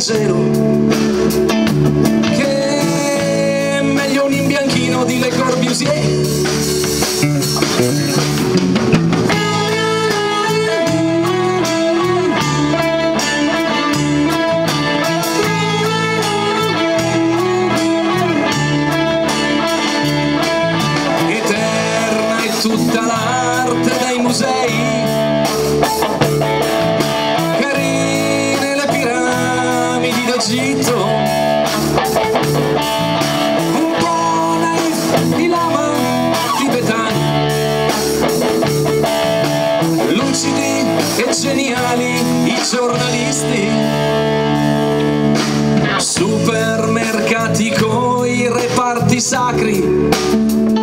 Cero, che è meglio un imbianchino di Le Corbusier. Eterna è tutta l'arte dei musei, carine le piramidi d'Egitto, un po' naif i lama tibetani, lucidi e geniali i giornalisti, supermercati coi reparti sacri,